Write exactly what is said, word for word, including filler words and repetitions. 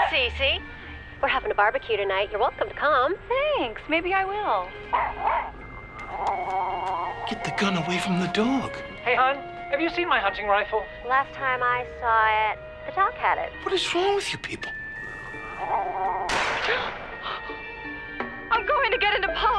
Cece. We're having a barbecue tonight. You're welcome to come. Thanks. Maybe I will. Get the gun away from the dog. Hey, hon, have you seen my hunting rifle? Last time I saw it, the dog had it. What is wrong with you people? I'm going to get into politics.